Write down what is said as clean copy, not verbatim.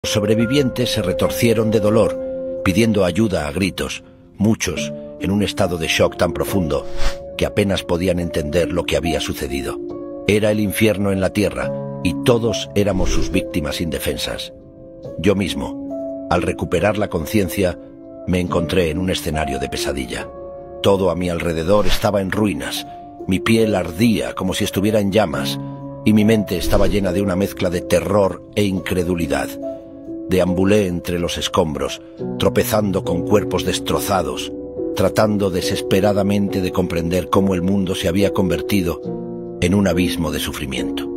Los sobrevivientes se retorcieron de dolor, pidiendo ayuda a gritos, muchos en un estado de shock tan profundo que apenas podían entender lo que había sucedido. Era el infierno en la tierra y todos éramos sus víctimas indefensas. Yo mismo, al recuperar la conciencia, me encontré en un escenario de pesadilla. Todo a mi alrededor estaba en ruinas, mi piel ardía como si estuviera en llamas y mi mente estaba llena de una mezcla de terror e incredulidad. Deambulé entre los escombros, tropezando con cuerpos destrozados, tratando desesperadamente de comprender cómo el mundo se había convertido en un abismo de sufrimiento.